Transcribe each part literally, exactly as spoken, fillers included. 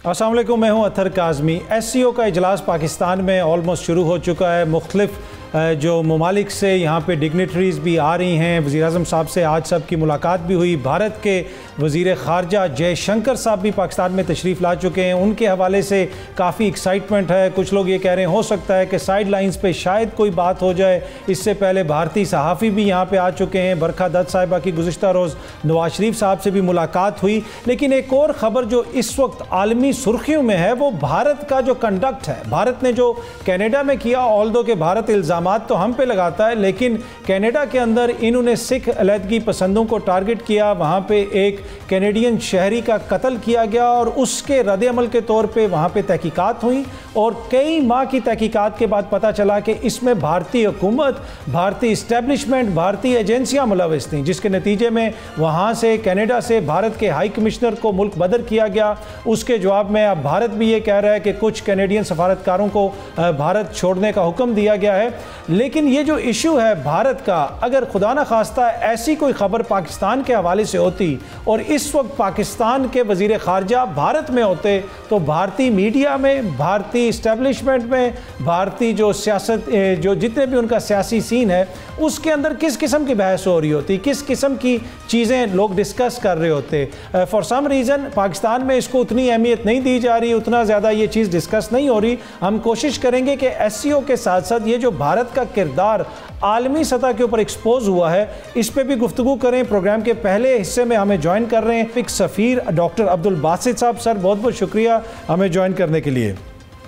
अस्सलाम वालेकुम, मैं हूं Athar Kazmi. S C O का इजलास पाकिस्तान में ऑलमोस्ट शुरू हो चुका है। मुख्तलिफ जो ममालिक से यहाँ पे डिग्नेटरीज़ भी आ रही हैं। वज़ीर-ए-आज़म साहब से आज सब की मुलाकात भी हुई। भारत के वज़ीर ख़ारजा जयशंकर साहब भी पाकिस्तान में तशरीफ़ ला चुके हैं। उनके हवाले से काफ़ी एक्साइटमेंट है। कुछ लोग ये कह रहे हैं हो सकता है कि साइड लाइन्स पे शायद कोई बात हो जाए। इससे पहले भारतीय सहाफ़ी भी यहाँ पे आ चुके हैं। बरखा दत्त साहिबा की गुज़िश्ता रोज़ नवाज शरीफ साहब से भी मुलाकात हुई। लेकिन एक और ख़बर जो इस वक्त आलमी सुर्खियों में है वो भारत का जो कंडक्ट है। भारत ने जो कनाडा में किया, ऑल्दो के भारत इल्ज़ाम तो हम पे लगाता है, लेकिन कनाडा के अंदर इन्होंने सिख अलहदगी पसंदों को टारगेट किया। वहाँ पे एक कैनेडियन शहरी का कत्ल किया गया और उसके रद्द-ए-अमल के तौर पे वहाँ पे तहकीकात हुई और कई माह की तहकीकात के बाद पता चला कि इसमें भारतीय हुकूमत, भारतीय इस्टेब्लिशमेंट, भारतीय एजेंसियाँ मुलविस थीं, जिसके नतीजे में वहाँ से कनाडा से भारत के हाई कमिश्नर को मुल्क बदर किया गया। उसके जवाब में अब भारत भी ये कह रहा है कि कुछ कैनेडियन सफारतकारों को भारत छोड़ने का हुक्म दिया गया है। लेकिन ये जो इशू है भारत का, अगर खुदा न खास्ता ऐसी कोई खबर पाकिस्तान के हवाले से होती और इस वक्त पाकिस्तान के वज़ीर ख़ारजा भारत में होते तो भारतीय मीडिया में, भारतीय इस्टेब्लिशमेंट में, भारतीय जो सियासत जो जितने भी उनका सियासी सीन है उसके अंदर किस किस्म की बहस हो रही होती, किस किस्म की चीज़ें लोग डिस्कस कर रहे होते। फॉर सम रीज़न पाकिस्तान में इसको उतनी अहमियत नहीं दी जा रही, उतना ज़्यादा ये चीज़ डिस्कस नहीं हो रही। हम कोशिश करेंगे कि एस सी ओ के साथ साथ ये जो भारत का किरदार आलमी सतह के ऊपर एक्सपोज हुआ है इस पे भी गुफ्तगू करें। प्रोग्राम के पहले हिस्से में हमें ज्वाइन कर रहे हैं एक सफ़ीर डॉक्टर अब्दुल बासित साहब। सर बहुत बहुत शुक्रिया हमें ज्वाइन करने के लिए।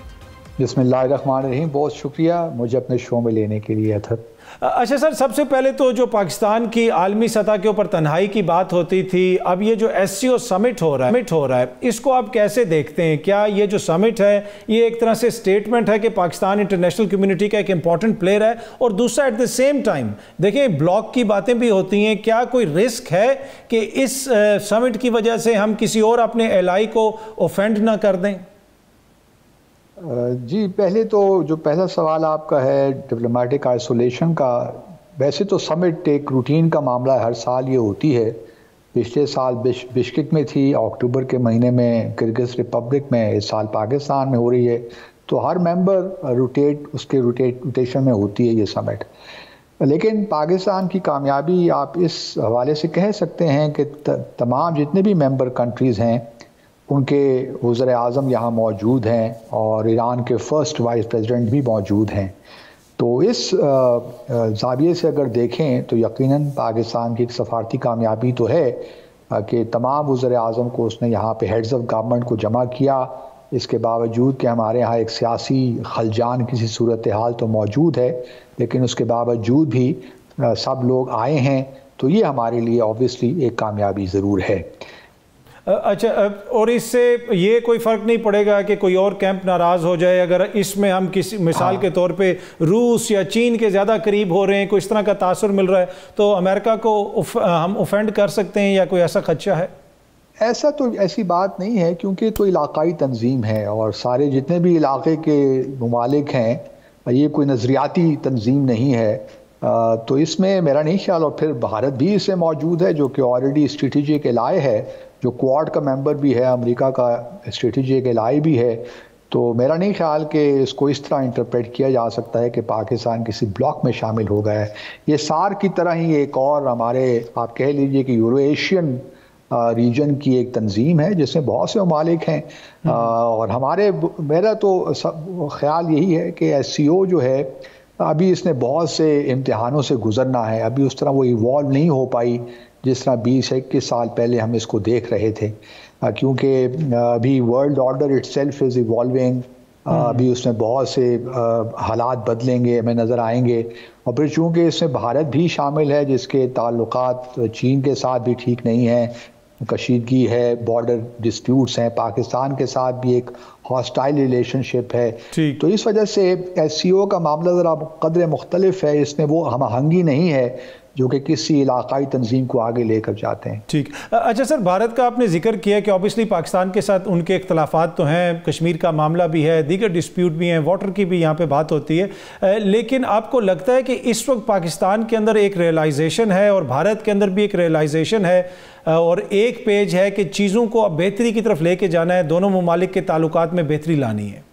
बिस्मिल्लाहिर्रहमानिर्रहीम, बहुत शुक्रिया मुझे अपने शो में लेने के लिए। अतहर अच्छा सर, सबसे पहले तो जो पाकिस्तान की आलमी सतह के ऊपर तन्हाई की बात होती थी, अब ये जो एस सी ओ समिट हो रहा है समिट हो रहा है इसको आप कैसे देखते हैं? क्या ये जो समिट है ये एक तरह से स्टेटमेंट है कि पाकिस्तान इंटरनेशनल कम्युनिटी का एक इंपॉर्टेंट प्लेयर है, और दूसरा एट द सेम टाइम देखिए ब्लॉक की बातें भी होती हैं, क्या कोई रिस्क है कि इस समिट की वजह से हम किसी और अपने एलाई को ऑफेंड ना कर दें? जी, पहले तो जो पहला सवाल आपका है डिप्लोमेटिक आइसोलेशन का, वैसे तो समिट एक रूटीन का मामला है, हर साल ये होती है। पिछले साल बिश, बिश्केक में थी, अक्टूबर के महीने में किर्गिज़ रिपब्लिक में, इस साल पाकिस्तान में हो रही है। तो हर मेंबर रोटेट उसके रोटेट रोटेशन में होती है ये समिट। लेकिन पाकिस्तान की कामयाबी आप इस हवाले से कह सकते हैं कि तमाम जितने भी मेंबर कंट्रीज़ हैं उनके वज़ीर आज़म यहाँ मौजूद हैं और ईरान के फ़र्स्ट वाइस प्रेसिडेंट भी मौजूद हैं। तो इस ज़ाविये से अगर देखें तो यकीनन पाकिस्तान की एक सफारती कामयाबी तो है कि तमाम वज़ीर आज़म को उसने यहाँ पे हेड्स ऑफ गवर्नमेंट को जमा किया। इसके बावजूद कि हमारे यहाँ एक सियासी खलजान किसी सूरत हाल तो मौजूद है, लेकिन उसके बावजूद भी सब लोग आए हैं, तो ये हमारे लिए ऑब्वियसली एक कामयाबी ज़रूर है। अच्छा, और इससे ये कोई फ़र्क नहीं पड़ेगा कि कोई और कैंप नाराज़ हो जाए अगर इसमें हम किसी मिसाल हाँ। के तौर पे रूस या चीन के ज़्यादा करीब हो रहे हैं, कोई इस तरह का तासुर मिल रहा है तो अमेरिका को हम ऑफेंड कर सकते हैं या कोई ऐसा खदशा है? ऐसा तो ऐसी बात नहीं है, क्योंकि तो इलाकाई तंजीम है और सारे जितने भी इलाके के ममालिक हैं, ये कोई नज़रियाती तंजीम नहीं है। आ, तो इसमें मेरा नहीं ख्याल, और फिर भारत भी इससे मौजूद है जो कि ऑलरेडी स्ट्रेटेजिक एलाय है, जो क्वाड का मेंबर भी है, अमेरिका का स्ट्रेटेजिक एलाय भी है। तो मेरा नहीं ख्याल कि इसको इस तरह इंटरप्रेट किया जा सकता है कि पाकिस्तान किसी ब्लॉक में शामिल हो गया है। ये सार की तरह ही एक और हमारे आप कह लीजिए कि यूरो एशियन रीजन की एक तंजीम है जिसमें बहुत से ममालिक हैं, आ, और हमारे मेरा तो ख्याल यही है कि एस सी ओ जो है अभी इसने बहुत से इम्तिहानों से गुजरना है। अभी उस तरह वो इवॉल्व नहीं हो पाई जिस तरह बीस इक्कीस साल पहले हम इसको देख रहे थे, क्योंकि अभी world order itself is evolving. अभी उसमें बहुत से हालात बदलेंगे, हमें नज़र आएंगे। और फिर चूँकि इसमें भारत भी शामिल है जिसके ताल्लुकात चीन के साथ भी ठीक नहीं हैं, कशीदगी है, बॉर्डर डिस्प्यूट्स हैं, पाकिस्तान के साथ भी एक हॉस्टाइल रिलेशनशिप है। तो इस वजह से एस सी ओ का मामला ज़रा कदर मुख्तलिफ है, इसमें वो हमहंगी नहीं है جو کہ کسی علاقائی تنظیم کو آگے لے کر جاتے ہیں. ٹھیک. اچھا سر، بھارت کا آپ نے ذکر کیا کہ اوبیسلی پاکستان کے ساتھ ان کے اختلافات تو ہیں، کشمیر کا معاملہ بھی ہے، دیگر ڈسپیوٹ بھی ہیں، واٹر کی بھی یہاں پہ بات ہوتی ہے، لیکن آپ کو لگتا ہے کہ اس وقت پاکستان کے اندر ایک ریئلائزیشن ہے اور بھارت کے اندر بھی ایک ریئلائزیشن ہے اور ایک پیج ہے کہ چیزوں کو اب بہتری کی طرف لے کے جانا ہے، دونوں ممالک کے تعلقات میں بہتری لانی ہے؟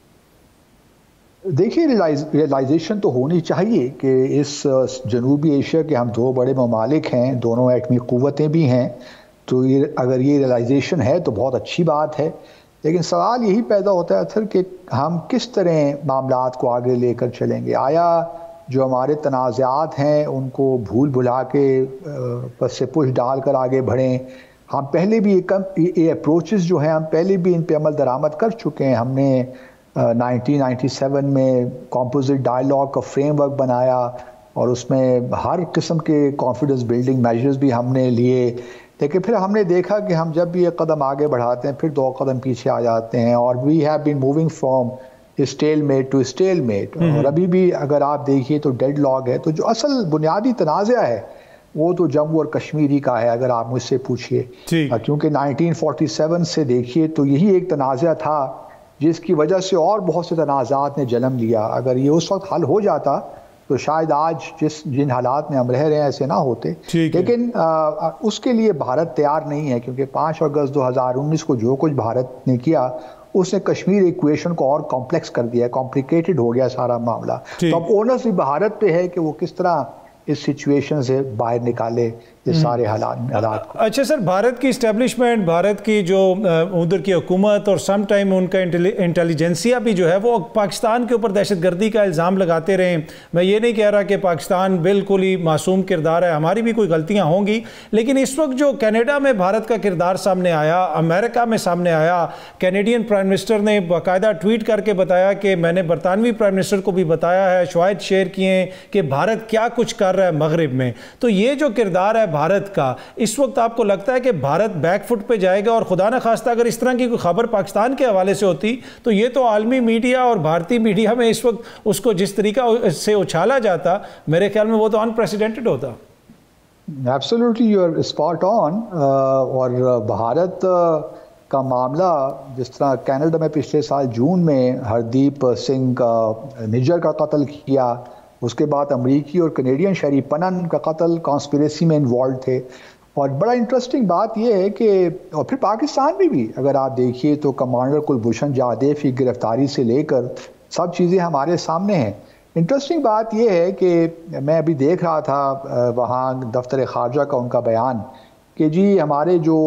دیکھیے ریئلائزیشن تو ہونی چاہیے کہ اس جنوبی ایشیا کے ہم دو بڑے ممالک ہیں، دونوں ایٹمی قوتیں بھی ہیں، تو یہ اگر یہ ریئلائزیشن ہے تو بہت اچھی بات ہے. لیکن سوال یہی پیدا ہوتا ہے اثر کہ ہم کس طرح معاملات کو آگے لے کر چلیں گے. آیا جو ہمارے تنازعات ہیں ان کو بھول بھلا کے پس سے پش ڈال کر آگے بڑھیں؟ ہم پہلے بھی یہ اپروچز جو ہیں ہم پہلے بھی ان پہ عمل درآمد کر چکے ہیں. ہم نے نائنٹین نائنٹی سیون میں کمپوزٹ ڈائیلاگ کا فریم ورک بنایا اور اس میں ہر قسم کے کانفیڈنس بلڈنگ میجرز بھی ہم نے لیے، لیکن پھر ہم نے دیکھا کہ ہم جب بھی ایک قدم آگے بڑھاتے ہیں پھر دو قدم پیچھے آ جاتے ہیں، اور we have been moving from stalemate to stalemate. اور ابھی بھی اگر آپ دیکھیے تو ڈیڈ لاگ ہے. تو جو اصل بنیادی تنازع ہے وہ تو جموں اور کشمیر ہی کا ہے اگر آپ مجھ سے پوچھئے، کیونکہ نائنٹین فورٹی سیون سے دیکھیے تو یہی ایک تنازع تھا جس کی وجہ سے اور بہت سے تنازعات نے جنم لیا. اگر یہ اس وقت حل ہو جاتا تو شاید آج جس جن حالات میں ہم رہ رہے ہیں ایسے نہ ہوتے. لیکن اس کے لیے بھارت تیار نہیں ہے، کیونکہ پانچ اگست دو ہزار انیس کو جو کچھ بھارت نے کیا اس نے کشمیر ایکویشن کو اور کمپلیکس کر دیا، کمپلیکیٹڈ ہو گیا سارا معاملہ. تو اب اونرس بھی بھارت پہ ہے کہ وہ کس طرح اس سچویشن سے باہر نکالے اس سارے حالات کو. اچھا سر، بھارت کی اسٹیبلشمنٹ، بھارت کی جو ادھر کی حکومت اور سم ٹائم ان کا انٹیلیجنسیا بھی جو ہے وہ پاکستان کے اوپر دہشت گردی کا الزام لگاتے رہے. میں یہ نہیں کہہ رہا کہ پاکستان بالکل ہی معصوم کردار ہے، ہماری بھی کوئی غلطیاں ہوں گی، لیکن اس وقت جو کینیڈا میں بھارت کا کردار سامنے آیا، امریکہ میں سامنے آیا، کینیڈین پرائم منسٹر نے باقاعدہ ٹویٹ کر کے بتایا کہ میں نے برطانوی پرائم منسٹر کو بھی بتایا ہے، شواہد شیئر کیے ہیں کہ بھارت کیا کچھ کر رہا ہے مغرب میں. تو یہ جو کردار ہے بھارت کا، اس وقت آپ کو لگتا ہے کہ بھارت بیک فٹ پہ جائے گا؟ اور خدا نہ خواستہ اگر اس طرح کی کوئی خبر پاکستان کے حوالے سے ہوتی تو یہ تو عالمی میڈیا اور بھارتی میڈیا میں اس وقت اس کو جس طریقہ سے اچھالا جاتا، میرے خیال میں وہ تو انپریسیڈنٹڈ ہوتا. Absolutely you are spot on. اور بھارت کا معاملہ جس طرح کینیڈا میں پچھلے سال جون میں ہردیپ سنگھ کا نجر کا قتل کیا، اس کے بعد امریکی اور کینیڈین شہری پنن کا قتل کانسپریسی میں انوالوڈ تھے. اور بڑا انٹرسٹنگ بات یہ ہے کہ اور پھر پاکستان میں بھی اگر آپ دیکھیے تو کمانڈر کلبھوشن جادیو کی گرفتاری سے لے کر سب چیزیں ہمارے سامنے ہیں. انٹرسٹنگ بات یہ ہے کہ میں ابھی دیکھ رہا تھا وہاں دفتر خارجہ کا ان کا بیان کہ جی ہمارے جو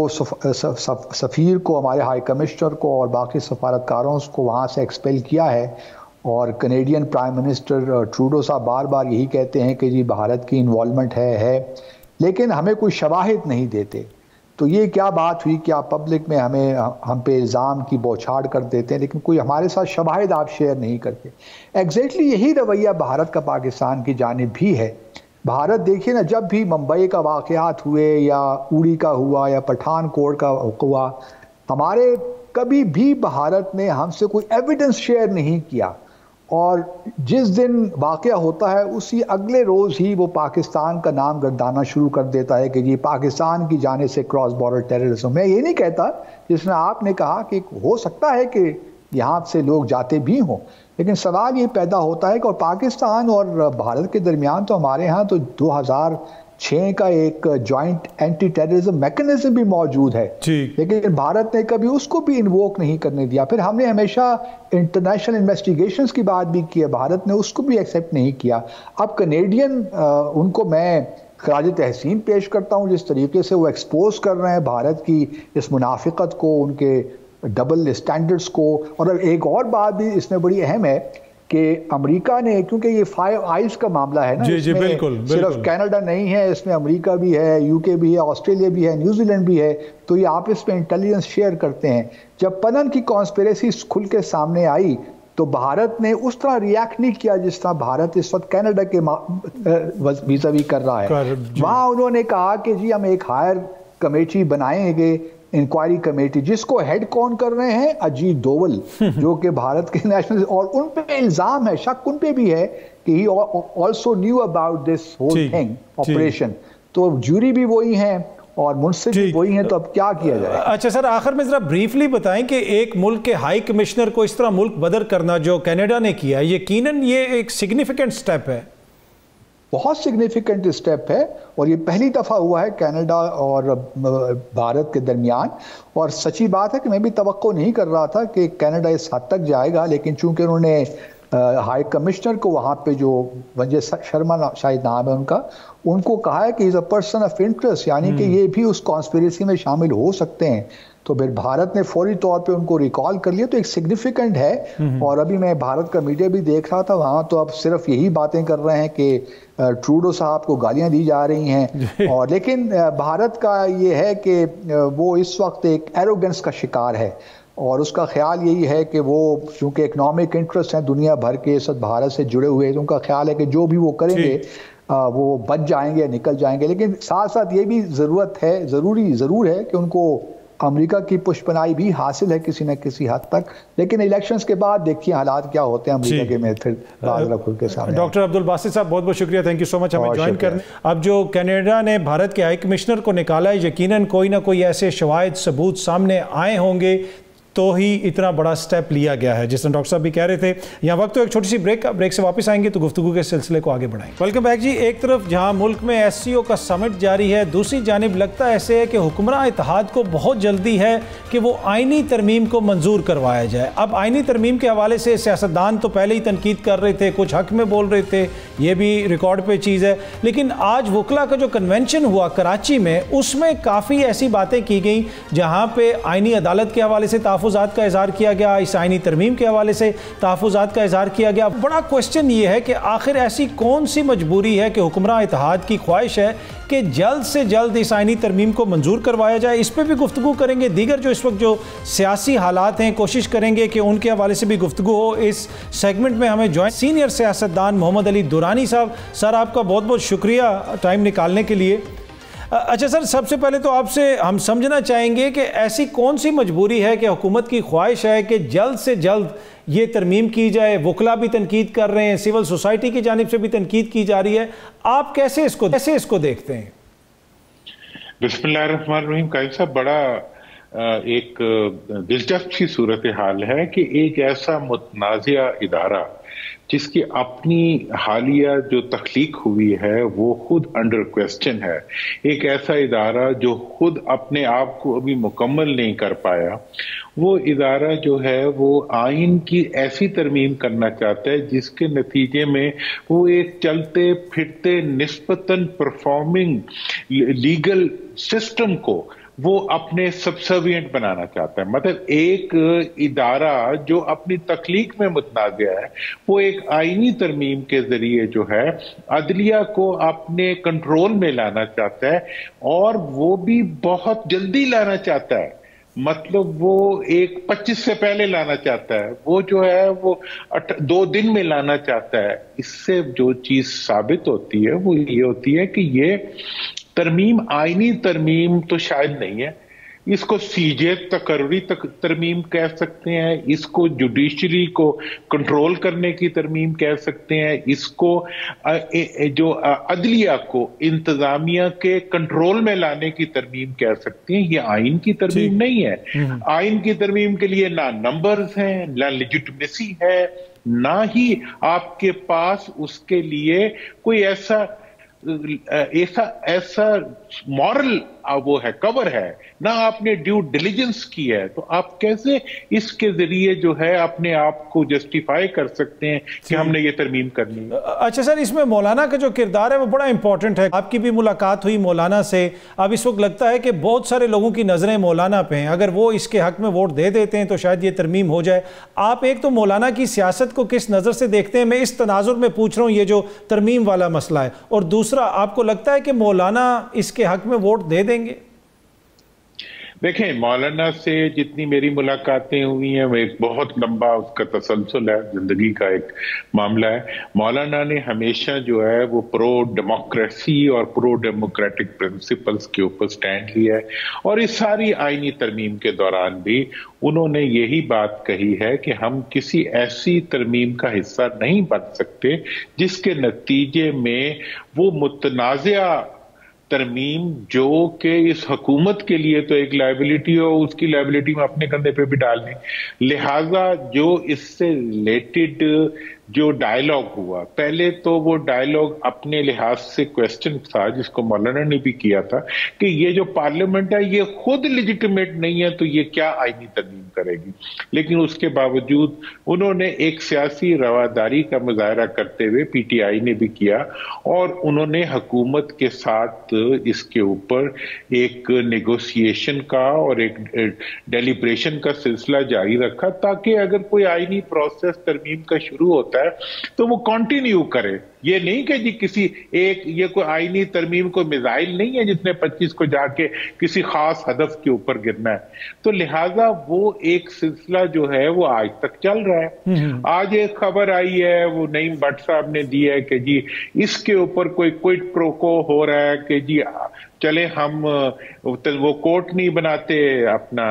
سفیر کو، ہمارے ہائی کمشنر کو اور باقی سفارتکاروں کو وہاں سے ایکسپیل کیا ہے، اور کینیڈین پرائم منسٹر ٹروڈو صاحب بار بار یہی کہتے ہیں کہ جی بھارت کی انوالومنٹ ہے ہے لیکن ہمیں کوئی شواہد نہیں دیتے. تو یہ کیا بات ہوئی کہ آپ پبلک میں ہمیں ہم پہ الزام کی بوچھاڑ کر دیتے ہیں لیکن کوئی ہمارے ساتھ شواہد آپ شیئر نہیں کرتے. ایگزیکٹلی یہی رویہ بھارت کا پاکستان کی جانب بھی ہے. بھارت دیکھیے نا، جب بھی ممبئی کا واقعات ہوئے یا اوڑی کا ہوا یا پٹھان کوٹ کا ہوا، ہمارے کبھی بھی بھارت نے ہم سے کوئی ایویڈنس شیئر نہیں کیا، اور جس دن واقعہ ہوتا ہے اسی اگلے روز ہی وہ پاکستان کا نام گردانا شروع کر دیتا ہے کہ جی پاکستان کی جانب سے کراس بارڈر ٹیررزم. میں یہ نہیں کہتا، جس نے آپ نے کہا کہ ہو سکتا ہے کہ یہاں سے لوگ جاتے بھی ہوں، لیکن سوال یہ پیدا ہوتا ہے کہ اور پاکستان اور بھارت کے درمیان تو ہمارے ہاں تو دو ہزار چھ کا ایک جوائنٹ اینٹی ٹیررزم میکنزم بھی موجود ہے، لیکن بھارت نے کبھی اس کو بھی انووک نہیں کرنے دیا. پھر ہم نے ہمیشہ انٹرنیشنل انویسٹیگیشنز کی بات بھی کی ہے، بھارت نے اس کو بھی ایکسیپٹ نہیں کیا. اب کینیڈین ان کو میں خراج تحسین پیش کرتا ہوں جس طریقے سے وہ ایکسپوز کر رہے ہیں بھارت کی اس منافقت کو، ان کے ڈبل اسٹینڈرڈز کو. اور ایک اور بات بھی اس میں بڑی اہم ہے کہ امریکہ نے، کیونکہ یہ فائیو آئیز کا معاملہ ہے نا، جی جی بالکل، صرف کینیڈا نہیں ہے، اس میں امریکہ بھی ہے، یو کے بھی ہے، آسٹریلیا بھی ہے، نیوزی لینڈ بھی ہے، تو یہ آپس میں انٹیلیجنس شیئر کرتے ہیں. جب پنن کی کانسپریسی کھل کے سامنے آئی تو بھارت نے اس طرح ریاکٹ نہیں کیا جس طرح بھارت اس وقت کینیڈا کے ویزا وی کر رہا ہے. وہاں انہوں نے کہا کہ جی ہم ایک ہائر کمیٹی بنائیں گے انکوائری کمیٹی جس کو ہیڈ کون کر رہے ہیں؟ اجیت دوول جو کہ بھارت کے نیشنل، اور ان پہ الزام ہے، شک ان پہ بھی ہے کہ he also knew about this whole thing operation. تو جوری بھی وہی ہیں اور منصف بھی وہی ہیں، تو اب کیا کیا جائے؟ اچھا سر، آخر میں ذرا بریفلی بتائیں کہ ایک ملک کے ہائی کمشنر کو اس طرح ملک بدر کرنا جو کینیڈا نے کیا، یقیناً یہ ایک سگنیفیکنٹ سٹیپ ہے. بہت سگنیفیکنٹ اسٹیپ ہے، اور یہ پہلی دفعہ ہوا ہے کینیڈا اور بھارت کے درمیان. اور سچی بات ہے کہ میں بھی توقع نہیں کر رہا تھا کہ کینیڈا اس حد تک جائے گا، لیکن چونکہ انہوں نے ہائی کمشنر کو وہاں پہ، جو وجے شرما شاید نام ہے ان کا، ان کو کہا ہے کہ is a person of interest, یعنی کہ یہ بھی اس کانسپیریسی میں شامل ہو سکتے ہیں. تو پھر بھارت نے فوری طور پہ ان کو ریکال کر لیا، تو ایک سگنیفیکنٹ ہے. اور ابھی میں بھارت کا میڈیا بھی دیکھ رہا تھا وہاں، تو اب صرف یہی باتیں کر رہے ہیں کہ ٹروڈو صاحب کو گالیاں دی جا رہی ہیں. اور لیکن بھارت کا یہ ہے کہ وہ اس وقت ایک ایروگنس کا شکار ہے، اور اس کا خیال یہی ہے کہ وہ چونکہ اکنامک انٹرسٹ ہیں دنیا بھر کے اس وقت بھارت سے جڑے ہوئے، تو ان کا خیال ہے کہ جو بھی وہ کریں گے وہ بچ جائیں گے، نکل جائیں گے. لیکن ساتھ ساتھ یہ بھی ضرورت ہے، ضروری ضرور ہے کہ ان کو امریکہ کی پشپنائی بھی حاصل ہے کسی نہ کسی حد تک. لیکن الیکشنز کے بعد دیکھیے حالات کیا ہوتے ہیں امریکہ کے میں، پھر بازرہ کھل کے سامنے. ڈاکٹر عبدالباسط صاحب بہت بہت شکریہ، تھینک یو سو مچ ہمیں جوائن کرنے. اب جو کینیڈا نے بھارت کے ہائی کمشنر کو نکالا ہے، یقیناً کوئی نہ کوئی ایسے شواہد ثبوت سامنے آئے ہوں گے تو ہی اتنا بڑا سٹیپ لیا گیا ہے، جس طرح ڈاکٹر صاحب بھی کہہ رہے تھے. یہاں وقت تو ایک چھوٹی سی بریک کا، بریک سے واپس آئیں گے تو گفتگو کے سلسلے کو آگے بڑھائیں. ویلکم بیک جی. ایک طرف جہاں ملک میں ایس سی او کا سمٹ جاری ہے، دوسری جانب لگتا ایسے ہے کہ حکمراں اتحاد کو بہت جلدی ہے کہ وہ آئینی ترمیم کو منظور کروایا جائے. اب آئینی ترمیم کے حوالے سے سیاستدان تو پہلے ہی تنقید کر رہے تھے، کچھ حق میں بول رہے تھے، یہ بھی ریکارڈ پہ چیز ہے. لیکن آج وکلا کا جو کنونشن ہوا کراچی میں، اس میں کافی ایسی باتیں کی گئیں جہاں پہ آئینی عدالت کے حوالے سے تحفظات کا اظہار کیا گیا، اس آئینی ترمیم کے حوالے سے تحفظات کا اظہار کیا گیا. بڑا کوشچن یہ ہے کہ آخر ایسی کون سی مجبوری ہے کہ حکمراں اتحاد کی خواہش ہے کہ جلد سے جلد اس آئینی ترمیم کو منظور کروایا جائے. اس پہ بھی گفتگو کریں گے. دیگر جو اس وقت جو سیاسی حالات ہیں کوشش کریں گے کہ ان کے حوالے سے بھی گفتگو ہو. اس سیگمنٹ میں ہمیں جوائن سینئر سیاستدان محمد علی دورانی صاحب. سر آپ کا بہت بہت شکریہ ٹائم نکالنے کے لیے. اچھا سر، سب سے پہلے تو آپ سے ہم سمجھنا چاہیں گے کہ ایسی کون سی مجبوری ہے کہ حکومت کی خواہش ہے کہ جلد سے جلد یہ ترمیم کی جائے. وکلا بھی تنقید کر رہے ہیں، سول سوسائٹی کی جانب سے بھی تنقید کی جا رہی ہے. آپ کیسے اس کو کیسے اس کو دیکھتے ہیں؟ بسم اللہ الرحمن الرحیم. قائد صاحب، بڑا ایک دلچسپ سی صورتحال ہے کہ ایک ایسا متنازع ادارہ جس کی اپنی حالیہ جو تخلیق ہوئی ہے وہ خود انڈر کویسچن ہے، ایک ایسا ادارہ جو خود اپنے آپ کو ابھی مکمل نہیں کر پایا، وہ ادارہ جو ہے وہ آئین کی ایسی ترمیم کرنا چاہتا ہے جس کے نتیجے میں وہ ایک چلتے پھرتے نسبتاً پرفارمنگ لیگل سسٹم کو وہ اپنے سبسروینٹ بنانا چاہتا ہے. مطلب ایک ادارہ جو اپنی تخلیق میں متنازع ہے، وہ ایک آئینی ترمیم کے ذریعے جو ہے عدلیہ کو اپنے کنٹرول میں لانا چاہتا ہے، اور وہ بھی بہت جلدی لانا چاہتا ہے. مطلب وہ ایک پچیس سے پہلے لانا چاہتا ہے، وہ جو ہے وہ دو دن میں لانا چاہتا ہے. اس سے جو چیز ثابت ہوتی ہے وہ یہ ہوتی ہے کہ یہ ترمیم آئینی ترمیم تو شاید نہیں ہے. اس کو سی جے تقرری ترمیم کہہ سکتے ہیں، اس کو جوڈیشری کو کنٹرول کرنے کی ترمیم کہہ سکتے ہیں، اس کو جو عدلیہ کو انتظامیہ کے کنٹرول میں لانے کی ترمیم کہہ سکتے ہیں. یہ آئین کی ترمیم نہیں ہے. آئین کی ترمیم کے لیے نہ نمبرز ہیں، نہ لیجٹمیسی ہے، نہ ہی آپ کے پاس اس کے لیے کوئی ایسا ایسا ایسا مورل وہ ہے، کور ہے، نہ آپ نے ڈیو ڈیلیجنس کی ہے. تو آپ کیسے اس کے ذریعے جو ہے اپنے آپ کو جسٹیفائی کر سکتے ہیں کہ ہم نے یہ ترمیم کرنی ہے؟ اچھا سر، اس میں مولانا کا جو کردار ہے وہ بڑا امپورٹنٹ ہے. آپ کی بھی ملاقات ہوئی مولانا سے. اب اس وقت لگتا ہے کہ بہت سارے لوگوں کی نظریں مولانا پہ ہیں. اگر وہ اس کے حق میں ووٹ دے دیتے ہیں تو شاید یہ ترمیم ہو جائے. آپ ایک تو مولانا کی سیاست کو کس نظر سے دیکھتے ہیں؟ میں اس تناظر میں پوچھ رہا ہوں یہ جو ترمیم والا مسئلہ ہے. اور دوسرا، آپ کو لگتا ہے کہ مولانا اس کے حق میں ووٹ دے دیں گے؟ دیکھیں مولانا سے جتنی میری ملاقاتیں ہوئی ہیں وہ ایک بہت لمبا اس کا تسلسل ہے، زندگی کا ایک معاملہ ہے۔ مولانا نے ہمیشہ جو ہے وہ پرو ڈیموکریسی اور پرو ڈیموکریٹک پرنسپلز کے اوپر سٹینڈ لیا ہے، اور اس ساری آئینی ترمیم کے دوران بھی انہوں نے یہی بات کہی ہے کہ ہم کسی ایسی ترمیم کا حصہ نہیں بن سکتے جس کے نتیجے میں وہ متنازع ترمیم جو کہ اس حکومت کے لیے تو ایک لائبلٹی ہو، اس کی لائبلٹی میں اپنے کندھے پہ بھی ڈال دیں۔ لہٰذا جو اس سے ریلیٹڈ جو ڈائیلاگ ہوا، پہلے تو وہ ڈائیلاگ اپنے لحاظ سے کویسچن تھا جس کو مولانا نے بھی کیا تھا کہ یہ جو پارلیمنٹ ہے یہ خود لیجیٹمیٹ نہیں ہے تو یہ کیا آئینی ترمیم کرے گی، لیکن اس کے باوجود انہوں نے ایک سیاسی رواداری کا مظاہرہ کرتے ہوئے پی ٹی آئی نے بھی کیا، اور انہوں نے حکومت کے ساتھ اس کے اوپر ایک نیگوسیشن کا اور ایک ڈیلیبریشن کا سلسلہ جاری رکھا تاکہ اگر کوئی آئینی پروسیس ترمیم کا شروع ہوتا ہے تو وہ کنٹینیو کرے۔ یہ نہیں کہ جی کسی ایک یہ کوئی آئینی ترمیم کو میزائل نہیں ہے جس نے پچیس کو جا کے کسی خاص ہدف کے اوپر گرنا ہے، تو لہٰذا وہ ایک سلسلہ جو ہے وہ آج تک چل رہا ہے۔ آج ایک خبر آئی ہے، وہ نعیم بٹ صاحب نے دی ہے کہ جی اس کے اوپر کوئی کوئٹ پرو کو ہو رہا ہے کہ جی چلے ہم وہ کوٹ نہیں بناتے اپنا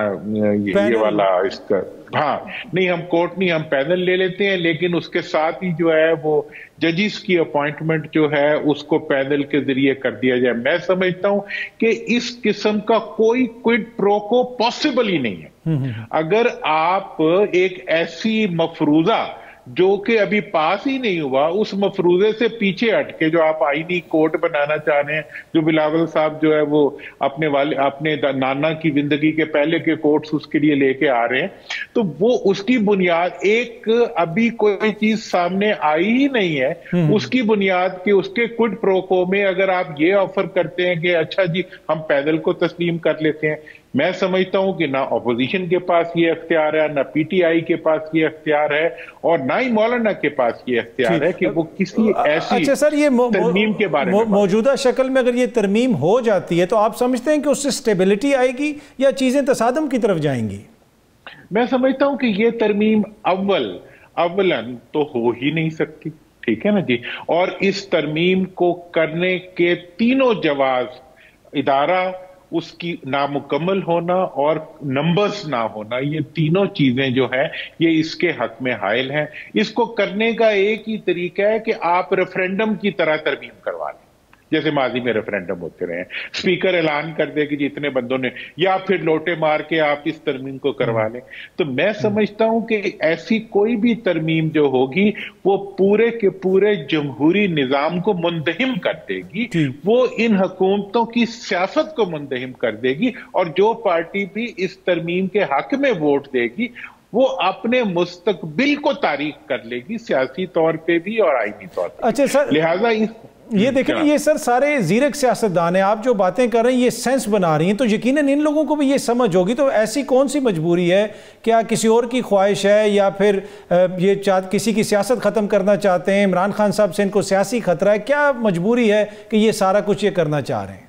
یہ والا اس کا، ہاں نہیں ہم کوٹ نہیں ہم پینل لے لیتے ہیں، لیکن اس کے ساتھ ہی جو ہے وہ ججز کی اپوائنٹمنٹ جو ہے اس کو پینل کے ذریعے کر دیا جائے۔ میں سمجھتا ہوں کہ اس قسم کا کوئی کوئڈ پرو کو پاسبل ہی نہیں ہے۔ اگر آپ ایک ایسی مفروضہ جو کہ ابھی پاس ہی نہیں ہوا اس مفروضے سے پیچھے ہٹ کے جو آپ آئینی کوڈ بنانا چاہ رہے ہیں، جو بلاول صاحب جو ہے وہ اپنے والے اپنے نانا کی زندگی کے پہلے کے کوڈز اس کے لیے لے کے آ رہے ہیں، تو وہ اس کی بنیاد ایک ابھی کوئی چیز سامنے آئی ہی نہیں ہے، اس کی بنیاد کے اس کے کوئڈ پرو کو میں اگر آپ یہ آفر کرتے ہیں کہ اچھا جی ہم پیدل کو تسلیم کر لیتے ہیں، میں سمجھتا ہوں کہ نہ اپوزیشن کے پاس یہ اختیار ہے، نہ پی ٹی آئی کے پاس یہ اختیار ہے، اور نہ ہی مولانا کے پاس یہ اختیار ہے کہ وہ کسی ایسی اچھا سر یہ ترمیم کے بارے میں موجودہ شکل میں اگر یہ ترمیم ہو جاتی ہے تو آپ سمجھتے ہیں کہ اس سے سٹیبلٹی آئے گی یا چیزیں تصادم کی طرف جائیں گی؟ میں سمجھتا ہوں کہ یہ ترمیم اول اولاً تو ہو ہی نہیں سکتی، ٹھیک ہے نا جی، اور اس ترمیم کو کرنے کے تینوں جواز، ادارہ اس کی نامکمل ہونا اور نمبرز نہ ہونا، یہ تینوں چیزیں جو ہیں یہ اس کے حق میں حائل ہیں۔ اس کو کرنے کا ایک ہی طریقہ ہے کہ آپ ریفرینڈم کی طرح ترمیم کروا لیں، جیسے ماضی میں ریفرینڈم ہوتے رہے ہیں، اسپیکر اعلان کر دے کہ جتنے بندوں نے، یا پھر لوٹے مار کے آپ اس ترمیم کو کروا لیں۔ تو میں سمجھتا ہوں کہ ایسی کوئی بھی ترمیم جو ہوگی وہ پورے کے پورے جمہوری نظام کو مندہم کر دے گی، وہ ان حکومتوں کی سیاست کو مندہم کر دے گی، اور جو پارٹی بھی اس ترمیم کے حق میں ووٹ دے گی وہ اپنے مستقبل کو تاریخ کر لے گی، سیاسی طور پہ بھی اور آئینی طور پہ۔ اچھا سر، لہٰذا اس یہ دیکھیں یہ سر سارے زیرک سیاستدان ہیں، آپ جو باتیں کر رہے ہیں یہ سینس بنا رہی ہیں، تو یقیناً ان لوگوں کو بھی یہ سمجھ ہوگی، تو ایسی کون سی مجبوری ہے؟ کیا کسی اور کی خواہش ہے، یا پھر یہ کسی کی سیاست ختم کرنا چاہتے ہیں؟ عمران خان صاحب سے ان کو سیاسی خطرہ ہے، کیا مجبوری ہے کہ یہ سارا کچھ یہ کرنا چاہ رہے ہیں؟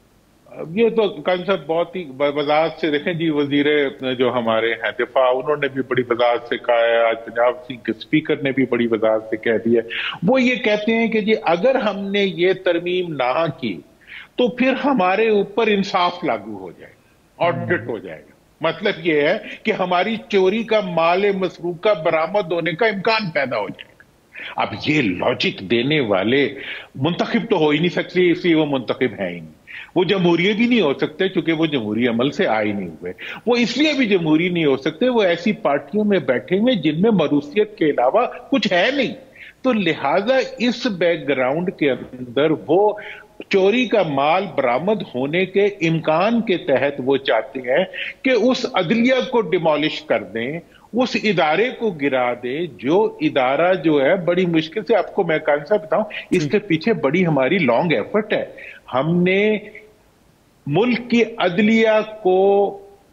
یہ تو کنسپٹ بہت ہی وضاحت سے دیکھیں جی، وزیر جو ہمارے ہیں دفاع انہوں نے بھی بڑی وضاحت سے کہا ہے، آج پنجاب سنگھ کے اسپیکر نے بھی بڑی وضاحت سے کہہ دیا ہے، وہ یہ کہتے ہیں کہ جی اگر ہم نے یہ ترمیم نہ کی تو پھر ہمارے اوپر انصاف لاگو ہو جائے گا، آڈٹ ہو جائے گا۔ مطلب یہ ہے کہ ہماری چوری کا مال مسروقہ برآمد ہونے کا امکان پیدا ہو جائے گا۔ اب یہ لاجک دینے والے منتخب تو ہو ہی نہیں سکتے، اس لیے وہ منتخب ہیں ہی نہیں، وہ جمہوری بھی نہیں ہو سکتے چونکہ وہ جمہوری عمل سے آئے نہیں ہوئے، وہ اس لیے بھی جمہوری نہیں ہو سکتے وہ ایسی پارٹیوں میں بیٹھے ہوئے جن میں مروثیت کے علاوہ کچھ ہے نہیں، تو لہٰذا اس بیک گراؤنڈ کے اندر وہ چوری کا مال برآمد ہونے کے امکان کے تحت وہ چاہتے ہیں کہ اس عدلیہ کو ڈیمالش کر دیں، اس ادارے کو گرا دے، جو ادارہ جو ہے بڑی مشکل سے، آپ کو میں کہاں سے بتاؤں، اس کے پیچھے بڑی ہماری لانگ ایفرٹ ہے۔ ہم نے ملک کی عدلیہ کو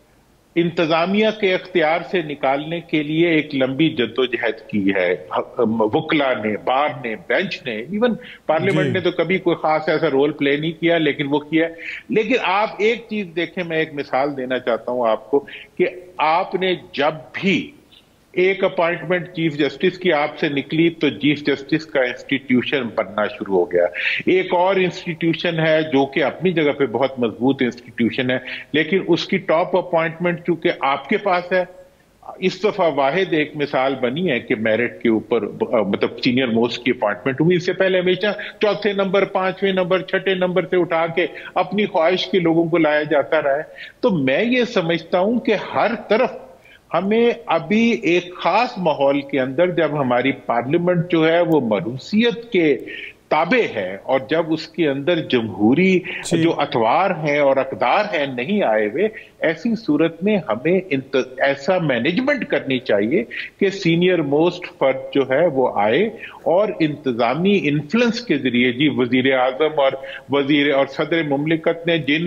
انتظامیہ کے اختیار سے نکالنے کے لیے ایک لمبی جدوجہد کی ہے، وکلا نے، بار نے، بینچ نے، ایون پارلیمنٹ نے تو کبھی کوئی خاص ایسا رول پلے نہیں کیا، لیکن وہ کیا ہے۔ لیکن آپ ایک چیز دیکھیں، میں ایک مثال دینا چاہتا ہوں آپ کو، کہ آپ نے جب بھی ایک اپوائنٹمنٹ چیف جسٹس کی آپ سے نکلی تو چیف جسٹس کا انسٹیٹیوشن بننا شروع ہو گیا۔ ایک اور انسٹیٹیوشن ہے جو کہ اپنی جگہ پہ بہت مضبوط انسٹیٹیوشن ہے، لیکن اس کی ٹاپ اپوائنٹمنٹ چونکہ آپ کے پاس ہے، اس دفعہ واحد ایک مثال بنی ہے کہ میرٹ کے اوپر مطلب سینئر موسٹ کی اپوائنٹمنٹ ہوئی۔ اس سے پہلے ہمیشہ چوتھے نمبر، پانچویں نمبر، چھٹے نمبر سے اٹھا کے اپنی خواہش کے لوگوں کو لایا جاتا رہا ہے۔ تو میں یہ سمجھتا ہوں کہ ہر طرف ہمیں ابھی ایک خاص ماحول کے اندر، جب ہماری پارلیمنٹ جو ہے وہ مروثیت کے تابع ہے اور جب اس کے اندر جمہوری جو اطوار ہیں اور اقدار ہیں نہیں آئے ہوئے، ایسی صورت میں ہمیں ایسا مینجمنٹ کرنی چاہیے کہ سینئر موسٹ فرد جو ہے وہ آئے اور انتظامی انفلوئنس کے ذریعے، جی وزیر اعظم اور وزیر اور صدر مملکت نے جن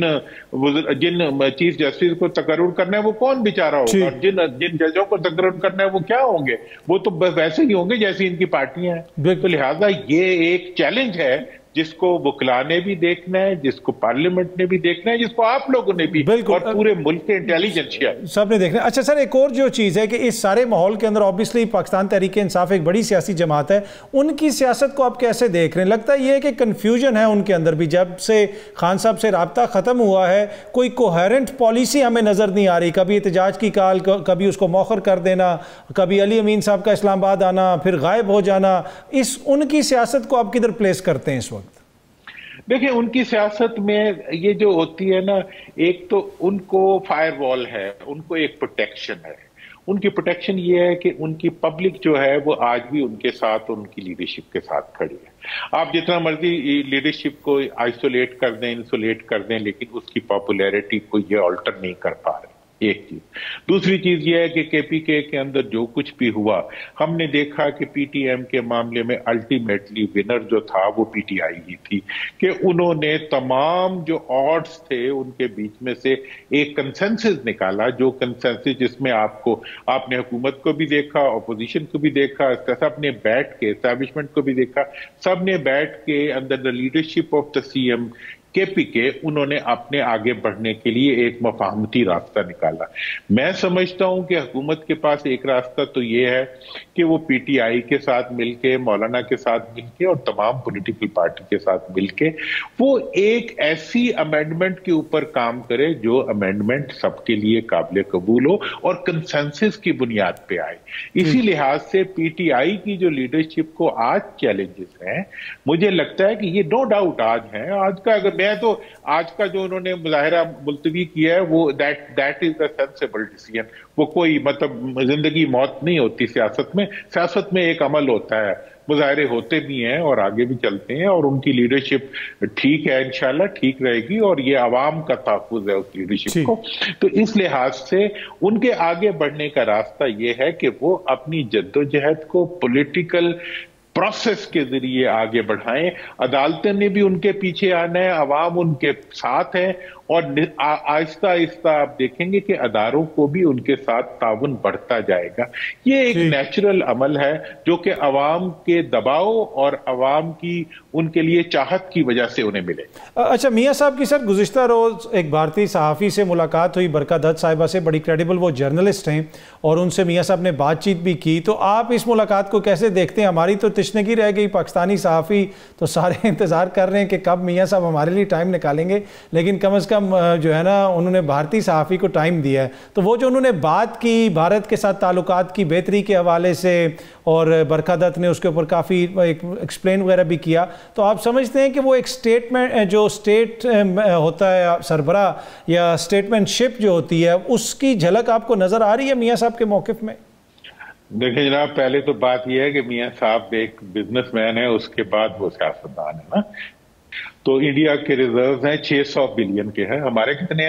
جن چیف جسٹس کو تقرر کرنا ہے وہ کون بیچارہ ہوگا، اور جن جن ججوں کو تقرر کرنا ہے وہ کیا ہوں گے؟ وہ تو ویسے ہی ہوں گے جیسی ان کی پارٹیاں ہیں۔ تو لہٰذا یہ ایک چیلنج ہے جس کو وکلا نے بھی دیکھنا ہے، جس کو پارلیمنٹ نے بھی دیکھنا ہے، جس کو آپ لوگوں نے بھی اور پورے ملک کے انٹیلیجنسیا سب نے دیکھنا ہے۔ اچھا سر، ایک اور جو چیز ہے کہ اس سارے ماحول کے اندر آبویسلی پاکستان تحریک انصاف ایک بڑی سیاسی جماعت ہے، ان کی سیاست کو آپ کیسے دیکھ رہے ہیں؟ لگتا ہے یہ کہ کنفیوژن ہے ان کے اندر بھی، جب سے خان صاحب سے رابطہ ختم ہوا ہے کوئی کوہیرنٹ پالیسی ہمیں نظر نہیں آ رہی، کبھی احتجاج کی کال، کبھی اس کو مؤخر کر دینا، کبھی علی امین صاحب کا اسلام آباد آنا، پھر غائب ہو جانا۔ اس ان کی سیاست کو آپ کدھر پلیس کرتے ہیں اس وقت؟ دیکھیں، ان کی سیاست میں یہ جو ہوتی ہے نا، ایک تو ان کو فائر وال ہے، ان کو ایک پروٹیکشن ہے۔ ان کی پروٹیکشن یہ ہے کہ ان کی پبلک جو ہے وہ آج بھی ان کے ساتھ، ان کی لیڈرشپ کے ساتھ کھڑی ہے۔ آپ جتنا مرضی لیڈرشپ کو آئسولیٹ کر دیں، انسولیٹ کر دیں، لیکن اس کی پاپولیرٹی کو یہ آلٹر نہیں کر پا رہے، ایک چیز۔ دوسری چیز یہ ہے کہ کے پی کے کے اندر جو کچھ بھی ہوا، ہم نے دیکھا کہ پی ٹی ایم کے معاملے میں الٹیمیٹلی ونر جو تھا وہ پی ٹی آئی ہی تھی، کہ انہوں نے تمام جو آڈز تھے ان کے بیچ میں سے ایک کنسنسس نکالا، جو کنسنسس جس میں آپ کو آپ نے حکومت کو بھی دیکھا، اپوزیشن کو بھی دیکھا، سب نے بیٹھ کے، اسٹیبلشمنٹ کو بھی دیکھا، سب نے بیٹھ کے اندر the leadership of the C M K P کے انہوں نے اپنے آگے بڑھنے کے لیے ایک مفاہمتی راستہ نکالا۔ میں سمجھتا ہوں کہ حکومت کے پاس ایک راستہ تو یہ ہے کہ وہ پی ٹی آئی کے ساتھ مل کے، مولانا کے ساتھ مل کے اور تمام پولیٹیکل پارٹی کے ساتھ مل کے وہ ایک ایسی امینڈمنٹ کے اوپر کام کرے جو امینڈمنٹ سب کے لیے قابل قبول ہو اور کنسنسس کی بنیاد پہ آئے۔ اسی لحاظ سے پی ٹی آئی کی جو لیڈرشپ کو آج چیلنجز ہیں، مجھے لگتا ہے کہ یہ نو ڈاؤٹ آج ہیں۔ آج کا اگر میں تو آج کا جو انہوں نے مظاہرہ ملتوی کیا ہے وہ that that is a sensible decision. وہ کوئی مطلب زندگی موت نہیں ہوتی سیاست میں، سیاست میں ایک عمل ہوتا ہے، مظاہرے ہوتے بھی ہیں اور آگے بھی چلتے ہیں، اور ان کی لیڈرشپ ٹھیک ہے، انشاءاللہ ٹھیک رہے گی، اور یہ عوام کا تحفظ ہے اس لیڈرشپ کو۔ تو اس لحاظ سے ان کے آگے بڑھنے کا راستہ یہ ہے کہ وہ اپنی جدوجہد کو پولیٹیکل پروسیس کے ذریعے آگے بڑھائیں۔ عدالتیں نے بھی ان کے پیچھے آنا ہے، عوام ان کے ساتھ ہیں، اور آہستہ آہستہ آپ دیکھیں گے کہ اداروں کو بھی ان کے ساتھ تعاون بڑھتا جائے گا۔ یہ ایک نیچرل عمل ہے جو کہ عوام کے دباؤ اور عوام کی ان کے لیے چاہت کی وجہ سے انہیں ملے۔ اچھا میاں صاحب کی سر گزشتہ روز ایک بھارتی صحافی سے ملاقات ہوئی، برکا دت صاحبہ سے، بڑی کریڈیبل وہ جرنلسٹ ہیں، اور ان سے میاں صاحب نے بات چیت بھی کی۔ تو آپ اس ملاقات کو کیسے دیکھتے ہیں؟ ہماری تو تشنگی رہ گئی، پاکستانی صحافی تو سارے انتظار کر رہے ہیں کہ کب میاں صاحب ہمارے لیے ٹائم نکالیں گے، لیکن کم از کم جو ہے نا انہوں نے بھارتی صحافی کو ٹائم دیا ہے۔ تو وہ جو انہوں نے بات کی بھارت کے ساتھ تعلقات کی بہتری کے حوالے سے، اور برکا دت نے اس کے اوپر کافی ایکسپلین وغیرہ بھی کیا، تو آپ سمجھتے ہیں کہ وہ ایک سٹیٹمنٹ جو سٹیٹ ہوتا ہے سربراہ یا سٹیٹمنٹ شپ جو ہوتی ہے، اس کی جھلک آپ کو نظر آ رہی ہے میاں صاحب کے موقف میں؟ دیکھیں جناب، پہلے تو بات یہ ہے کہ میاں صاحب ایک بزنس مین ہے، اس کے بعد وہ سیاستدان ہے نا۔ تو انڈیا کے ریزروز ہیں چھ سو بلین کے ہیں، ہمارے کتنے ہیں؟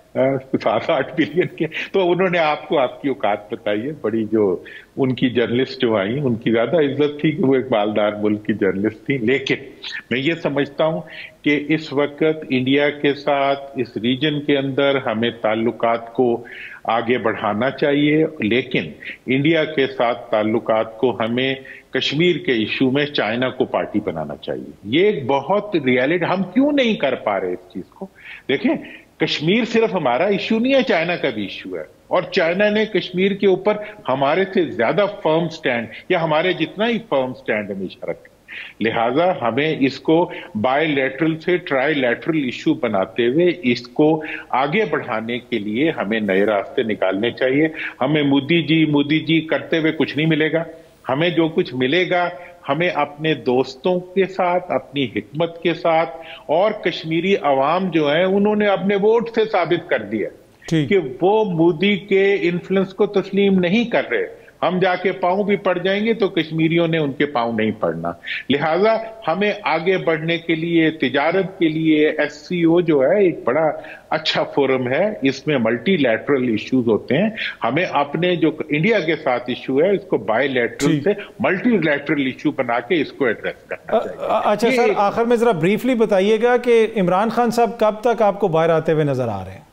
سات آٹھ بلین کے. تو انہوں نے آپ کو آپ کی اوقات بتائی ہے. بڑی جو ان کی جرنلسٹ جو آئی ان کی زیادہ عزت تھی کہ وہ ایک مالدار ملک کی جرنلسٹ تھی. لیکن میں یہ سمجھتا ہوں کہ اس وقت انڈیا کے ساتھ اس ریجن کے اندر ہمیں تعلقات کو آگے بڑھانا چاہیے, لیکن انڈیا کے ساتھ تعلقات کو ہمیں کشمیر کے ایشو میں چائنا کو پارٹی بنانا چاہیے. یہ ایک بہت ریالٹی, ہم کیوں نہیں کر پا رہے اس چیز کو. دیکھیں کشمیر صرف ہمارا ایشو نہیں ہے, چائنا کا بھی ایشو ہے, اور چائنا نے کشمیر کے اوپر ہمارے سے زیادہ فرم سٹینڈ یا ہمارے جتنا ہی فرم سٹینڈ ہمیشہ رکھا. لہٰذا ہمیں اس کو بائی لیٹرل سے ٹرائی لیٹرل ایشو بناتے ہوئے اس کو آگے بڑھانے کے لیے ہمیں نئے راستے نکالنے چاہیے. ہمیں مودی جی مودی جی کرتے ہوئے کچھ نہیں ملے گا. ہمیں جو کچھ ملے گا ہمیں اپنے دوستوں کے ساتھ, اپنی حکمت کے ساتھ, اور کشمیری عوام جو ہیں انہوں نے اپنے ووٹ سے ثابت کر دیا کہ وہ مودی کے انفلوئنس کو تسلیم نہیں کر رہے. ہم جا کے پاؤں بھی پڑ جائیں گے تو کشمیریوں نے ان کے پاؤں نہیں پڑنا. لہٰذا ہمیں آگے بڑھنے کے لیے, تجارت کے لیے ایس سی او جو ہے ایک بڑا اچھا فورم ہے. اس میں ملٹی لیٹرل ایشوز ہوتے ہیں. ہمیں اپنے جو انڈیا کے ساتھ ایشو ہے اس کو بائی لیٹرل سے ملٹی لیٹرل ایشو بنا کے اس کو ایڈریس کرنا چاہیے. اچھا سر, آخر میں ذرا بریفلی بتائیے گا کہ عمران خان صاحب کب تک آپ کو باہر آتے ہوئے نظر آ رہے ہیں؟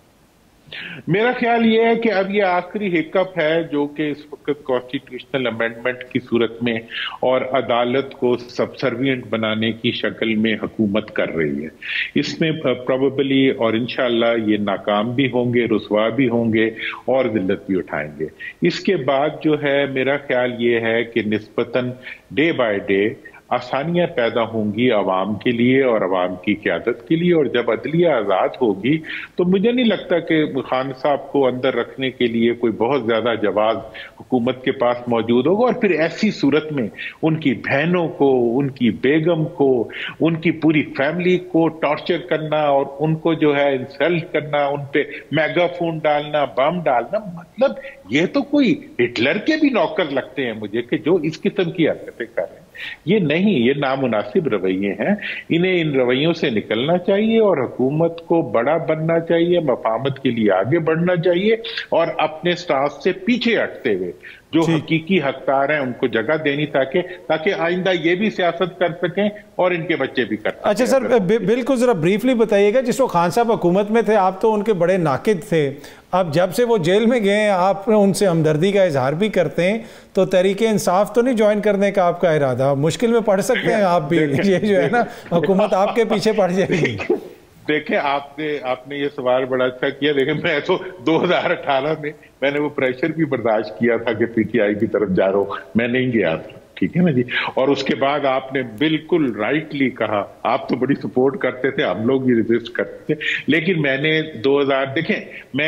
میرا خیال یہ ہے کہ اب یہ آخری ہیک اپ ہے جو کہ اس وقت کانسٹیٹیوشنل امینڈمنٹ کی صورت میں اور عدالت کو سبسروینٹ بنانے کی شکل میں حکومت کر رہی ہے. اس میں پروبیبلی اور انشاءاللہ یہ ناکام بھی ہوں گے, رسوا بھی ہوں گے اور ذلت بھی اٹھائیں گے. اس کے بعد جو ہے میرا خیال یہ ہے کہ نسبتاً ڈے بائی ڈے آسانیاں پیدا ہوں گی عوام کے لیے اور عوام کی قیادت کے لیے. اور جب عدلیہ آزاد ہوگی تو مجھے نہیں لگتا کہ خان صاحب کو اندر رکھنے کے لیے کوئی بہت زیادہ جواز حکومت کے پاس موجود ہوگا. اور پھر ایسی صورت میں ان کی بہنوں کو, ان کی بیگم کو, ان کی پوری فیملی کو ٹارچر کرنا اور ان کو جو ہے انسلٹ کرنا, ان پہ میگا فون ڈالنا, بم ڈالنا, مطلب یہ تو کوئی ہٹلر کے بھی نوکر لگتے ہیں مجھے کہ جو اس قسم کی حرکتیں کر رہے ہیں. یہ نہیں, یہ نامناسب رویے ہیں. انہیں ان رویوں سے نکلنا چاہیے اور حکومت کو بڑا بننا چاہیے, مفاہمت کے لیے آگے بڑھنا چاہیے اور اپنے سٹانس سے پیچھے ہٹتے ہوئے جو حقیقی حقدار ہیں ان کو جگہ دینی تاکہ تاکہ آئندہ یہ بھی سیاست کر سکیں اور ان کے بچے بھی کر سکیں. اچھا سر, بالکل ذرا بریفلی بتائیے گا, جس وقت خان صاحب حکومت میں تھے آپ تو ان کے بڑے ناقد تھے, اب جب سے وہ جیل میں گئے ہیں آپ ان سے ہمدردی کا اظہار بھی کرتے ہیں, تو تحریک انصاف تو نہیں جوائن کرنے کا آپ کا ارادہ؟ مشکل میں پڑ سکتے ہیں آپ بھی, یہ جو ہے نا حکومت آپ کے پیچھے پڑ جائے گی. دیکھیں آپ نے آپ نے یہ سوال بڑا اچھا کیا. دیکھیں میں تو دو ہزار اٹھارہ میں میں نے وہ پریشر بھی برداشت کیا تھا کہ پی ٹی آئی کی طرف جا رہا ہوں, میں نہیں گیا تھا, ٹھیک ہے نا جی. اور اس کے بعد آپ نے بالکل رائٹلی کہا, آپ تو بڑی سپورٹ کرتے تھے, ہم لوگ بھی ریزسٹ کرتے تھے, لیکن میں نے دو ہزار دیکھیں میں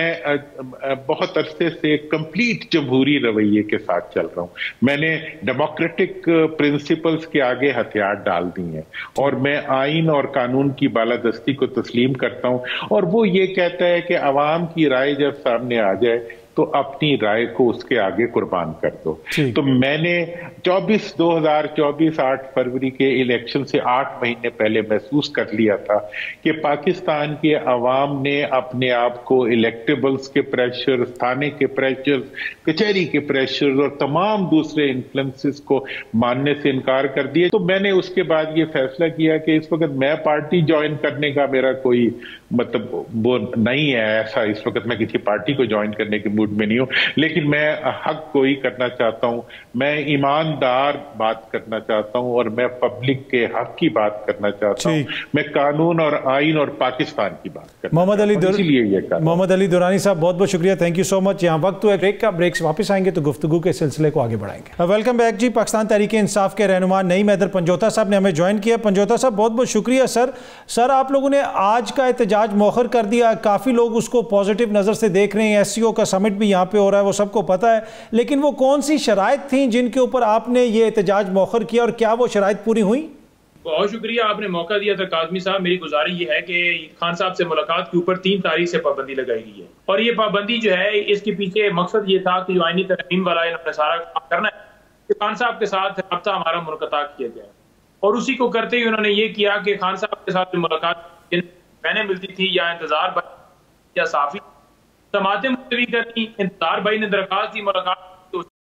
بہت عرصے سے کمپلیٹ جمہوری رویے کے ساتھ چل رہا ہوں. میں نے ڈیموکریٹک پرنسپلز کے آگے ہتھیار ڈال دی ہیں اور میں آئین اور قانون کی بالادستی کو تسلیم کرتا ہوں. اور وہ یہ کہتا ہے کہ عوام کی رائے جب سامنے آ جائے تو اپنی رائے کو اس کے آگے قربان کر دو. تو میں نے چوبیس دو ہزار چوبیس آٹھ فروری کے الیکشن سے آٹھ مہینے پہلے محسوس کر لیا تھا کہ پاکستان کے عوام نے اپنے آپ کو الیکٹیبلز کے پریشر, تھانے کے پریشر, کچہری کے پریشر اور تمام دوسرے انفلوئنسز کو ماننے سے انکار کر دیا. تو میں نے اس کے بعد یہ فیصلہ کیا کہ اس وقت میں پارٹی جوائن کرنے کا میرا کوئی مطلب وہ نہیں ہے ایسا. اس وقت میں کسی پارٹی کو جوائن کرنے کے موڈ میں نہیں ہوں, لیکن میں حق گوئی کرنا چاہتا ہوں, میں ایماندار بات کرنا چاہتا ہوں اور میں پبلک کے حق کی بات کرنا چاہتا ہوں, میں قانون اور آئین اور پاکستان کی بات کرنا محمد علی اسی لیے یہ کہا. محمد علی درانی صاحب بہت بہت شکریہ, تھینک یو سو مچ. یہاں وقت تو ہے بریک کا, بریک سے واپس آئیں گے تو گفتگو کے سلسلے کو آگے بڑھائیں گے. ویلکم بیک جی. پاکستان تحریک انصاف کے رہنما نعیم حیدر پنجوتا صاحب نے ہمیں جوائن کیا. پنجوتا صاحب بہت بہت شکریہ. سر سر آپ لوگوں نے آج کا احتجاج مؤخر کر دیا, کافی لوگ اس کو پازیٹیو نظر سے دیکھ رہے ہیں, ایس سی او کا سمٹ بھی یہاں پہ ہو رہا ہے, وہ سب کو پتہ ہے, لیکن وہ کون سی شرائط تھیں جن کے اوپر آپ نے یہ احتجاج مؤخر کیا اور کیا وہ شرائط پوری ہوئیں؟ بہت شکریہ, آپ نے موقع دیا تھا کاظمی صاحب. میری گزارش یہ ہے کہ خان صاحب سے ملاقات کے اوپر تین تاریخ سے پابندی لگائی گئی ہے, اور یہ پابندی جو ہے اس کے پیچھے مقصد یہ تھا کہ جو آئینی ترمیم والا انہوں نے سارا کام کرنا ہے کہ خان صاحب کے ساتھ رابطہ ہمارا منقطع کیا جائے, اور اسی کو کرتے ہی انہوں نے یہ کیا کہ خان صاحب کے ساتھ جو ملاقات میں نے ملتی تھی یا انتظار یا صحافی سماعتیں ملتوی کریں، انتظار بھائی نے درخواست دی ملاقات،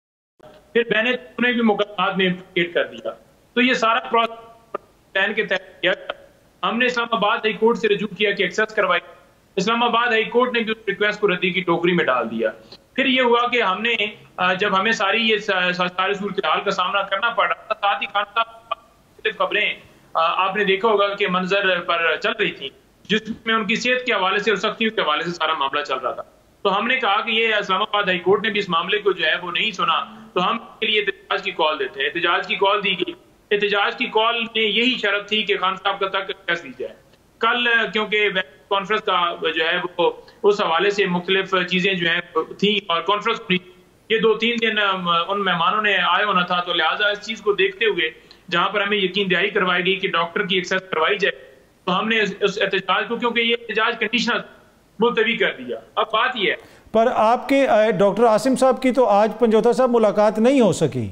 پھر بینچ نے بھی مقدمات میں امپلیکیٹ کر دیا. تو یہ سارا پروسیس پلان کے تحت کیا. ہم نے اسلام آباد ہائی کورٹ سے رجوع کیا کہ ایکسس کروائی. اسلام آباد ہائی کورٹ نے بھی اس ریکویسٹ کو ردی کی ٹوکری میں ڈال دیا. پھر یہ ہوا کہ ہم نے جب ہمیں ساری یہ ساری صورتحال کا سامنا کرنا پڑا، ساتھ ہی خان صاحب مختلف خبریں آپ نے دیکھا ہوگا کہ منظر پر چل رہی تھی جس میں ان کی صحت کے حوالے سے اور سختیوں کے حوالے سے سارا معاملہ چل رہا تھا. تو ہم نے کہا کہ یہ اسلام آباد ہائی کورٹ نے بھی اس معاملے کو جو ہے وہ نہیں سنا، تو ہم کے لیے احتجاج کی کال دیتے ہیں. احتجاج کی کال دی گئی. احتجاج کی کال میں یہی شرط تھی کہ خان صاحب کا تک کیس دی جائے. کل کیونکہ کانفرنس کا جو ہے وہ اس حوالے سے مختلف چیزیں جو ہیں تھیں اور کانفرنس یہ دو تین دن ان مہمانوں نے آئے ہونا تھا، تو لہٰذا اس چیز کو دیکھتے ہوئے جہاں پر ہمیں یقین دہائی کروائی گئی کہ ڈاکٹر کی ایکسس کروائی جائے، تو ہم نے اس احتجاج کو، کیونکہ یہ احتجاج کنڈیشنل، ملتوی کر دیا. اب بات یہ ہے پر آپ کے ڈاکٹر عاصم صاحب کی تو آج پنجوتا صاحب ملاقات نہیں ہو سکی.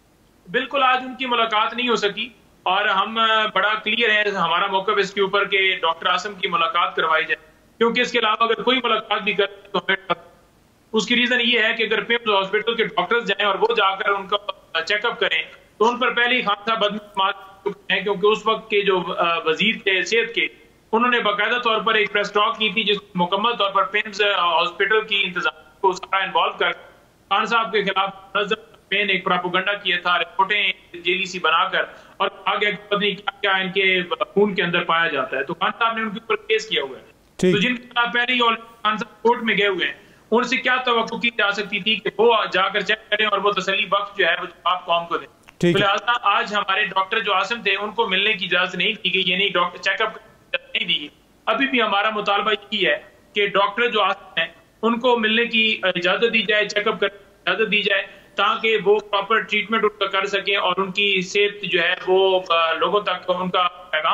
بالکل آج ان کی ملاقات نہیں ہو سکی، اور ہم بڑا کلیئر ہے ہمارا موقف اس کے اوپر کہ ڈاکٹر عاصم کی ملاقات کروائی جائے، کیونکہ اس کے علاوہ اگر کوئی ملاقات بھی کرے تو ہمیں اس کی ریزن یہ ہے کہ اگر پیمز ہاسپٹل کے ڈاکٹرز جائیں اور وہ جا کر ان کا چیک اپ کریں تو ان پر پہلے ہی خان صاحب بدمعلومات ہیں، کیونکہ اس وقت کے جو وزیر تھے صحت کے، انہوں نے باقاعدہ طور پر ایک پریس ٹاک کی تھی جس مکمل طور پر پیمز ہاسپٹل کی انتظام کو سارا انوالو کر خان صاحب کے خلاف منظم میں نے ایک پراپوگنڈا کیا تھا، رپورٹیں جیلی سی بنا کر، اور آگے پتہ نہیں کیا کیا ان کے خون کے اندر پایا جاتا ہے. تو خان صاحب نے ان کے اوپر کیس کیا ہوا ہے. تو جن کے خلاف پہلے ہی خان صاحب کورٹ میں گئے ہوئے ہیں، ان سے کیا توقع کی جا سکتی تھی کہ وہ جا کر چیک کریں اور وہ تسلی بخش جو ہے وہ آپ قوم کو دیں. تو لہٰذا آج ہمارے ڈاکٹر جو عاصم تھے ان کو ملنے کی اجازت نہیں دی گئی، یعنی ڈاکٹر چیک اپ نہیں دی گئی. ابھی بھی ہمارا مطالبہ یہی ہے کہ ڈاکٹر جو عاصم ہیں ان کو ملنے کی اجازت دی جائے، چیک اپ کرنے کی اجازت دی جائے، تاکہ وہ پراپر ٹریٹمنٹ ان کا کر سکیں اور ان کی صحت جو ہے وہ لوگوں تک ان کا پیغام.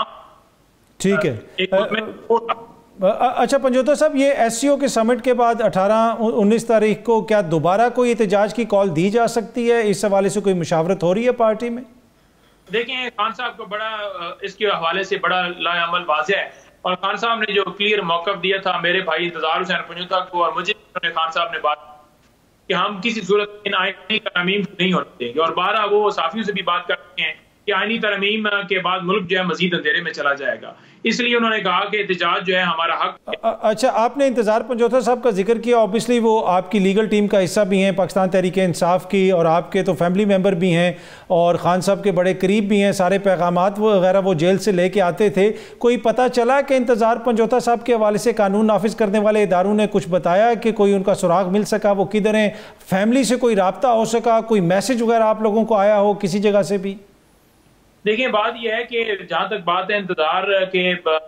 ٹھیک ہے. اچھا پنجوتا صاحب، یہ ایس سی او کے سمٹ کے بعد اٹھارہ انیس تاریخ کو کیا دوبارہ کوئی احتجاج کی کال دی جا سکتی ہے؟ اس حوالے سے کوئی مشاورت ہو رہی ہے پارٹی میں؟ دیکھیں خان صاحب کو بڑا اس کے حوالے سے بڑا لا عمل واضح ہے، اور خان صاحب نے جو کلیئر موقف دیا تھا میرے بھائی انتظار حسین پنجوتا کو اور مجھے، خان صاحب نے بات کہ ہم کسی صورت ان آئینی ترمیم نہیں ہونے دیں گے، اور بارہ وہ صحافیوں سے بھی بات کرتے ہیں کہ آئینی ترمیم کے بعد ملک جو ہے مزید اندھیرے میں چلا جائے گا. اس لیے انہوں نے کہا کہ احتجاج جو ہے ہمارا حق. اچھا، آپ نے انتظار پنجوتا صاحب کا ذکر کیا، اوبیسلی وہ آپ کی لیگل ٹیم کا حصہ بھی ہیں پاکستان تحریک انصاف کی، اور آپ کے تو فیملی ممبر بھی ہیں اور خان صاحب کے بڑے قریب بھی ہیں، سارے پیغامات وغیرہ وہ جیل سے لے کے آتے تھے. کوئی پتہ چلا کہ انتظار پنجوتا صاحب کے حوالے سے قانون نافذ کرنے والے اداروں نے کچھ بتایا کہ کوئی ان کا سراغ مل سکا، وہ کدھر ہیں؟ فیملی سے کوئی رابطہ ہو سکا؟ کوئی میسج وغیرہ آپ لوگوں کو آیا ہو کسی جگہ سے بھی؟ دیکھیں بات یہ ہے کہ جہاں تک بات ہے انتظار کے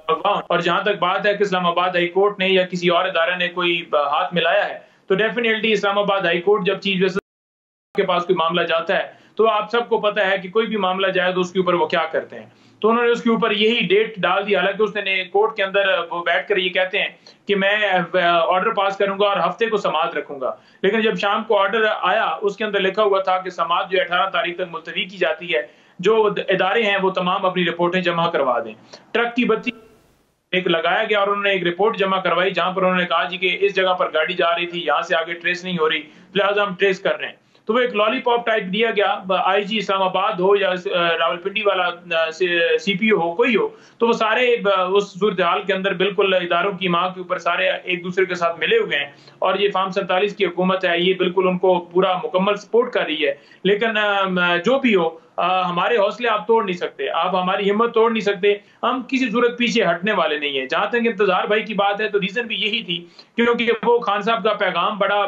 اور جہاں تک بات ہے کہ اسلام آباد ہائی کورٹ نے یا کسی اور ادارے نے کوئی ہاتھ ملایا ہے، تو definitely Islamabad high court جب چیف جسٹس کے پاس کوئی معاملہ جاتا ہے تو آپ سب کو پتہ ہے کہ کوئی بھی معاملہ جائے تو اس کے اوپر وہ کیا کرتے ہیں. تو انہوں نے اس کے اوپر یہی ڈیٹ ڈال دی، حالانکہ اس نے کورٹ کے اندر وہ بیٹھ کر یہ کہتے ہیں کہ میں آرڈر پاس کروں گا اور ہفتے کو سماعت رکھوں گا، لیکن جب شام کو آرڈر آیا اس کے اندر لکھا ہوا تھا کہ سماعت جو اٹھارہ تاریخ تک ملتوی کی جاتی ہے، جو ادارے ہیں وہ تمام اپنی رپورٹیں جمع کروا دیں. ٹرک کی بتی ایک لگایا گیا اور انہوں نے ایک رپورٹ جمع کروائی جہاں پر انہوں نے کہا جی کہ اس جگہ پر گاڑی جا رہی تھی، یہاں سے آگے ٹریس نہیں ہو رہی، لہٰذا ہم ٹریس کر رہے ہیں. تو وہ ایک لالی پاپ ٹائپ دیا گیا، آئی جی اسلام آباد ہو یا راولپنڈی والا سی پی او ہو، کوئی ہو، تو وہ سارے اس صورتحال کے اندر بالکل اداروں کی ماں کے اوپر سارے ایک دوسرے کے ساتھ ملے ہوئے ہیں، اور یہ فارم سینتالیس کی حکومت ہے، یہ بالکل ان کو پورا مکمل سپورٹ کر رہی ہے. لیکن جو بھی ہو، ہمارے حوصلے آپ توڑ نہیں سکتے، آپ ہماری ہمت توڑ نہیں سکتے، ہم کسی صورت پیچھے ہٹنے والے نہیں ہیں. جہاں تک انتظار بھائی کی بات ہے تو ریزن بھی یہی تھی کیونکہ وہ خان صاحب کا پیغام بڑا